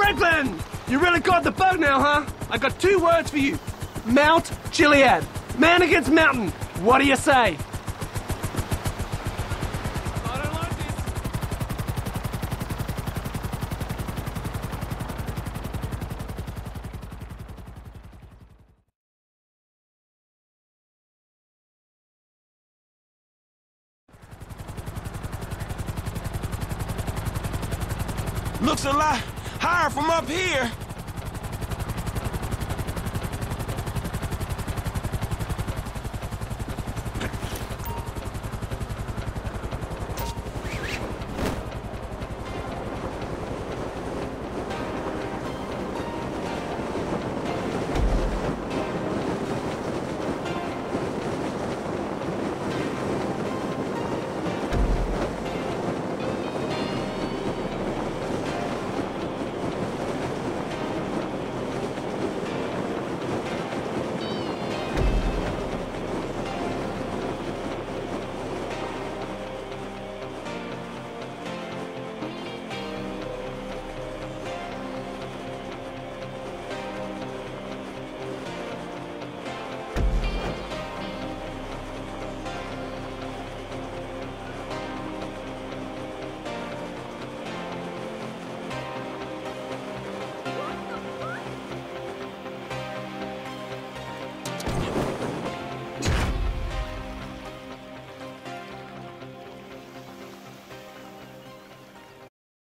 Franklin! You really got the bug now, huh? I got 2 words for you. Mount Gilead. Man against mountain. What do you say? I don't like this. Looks a lot higher from up here.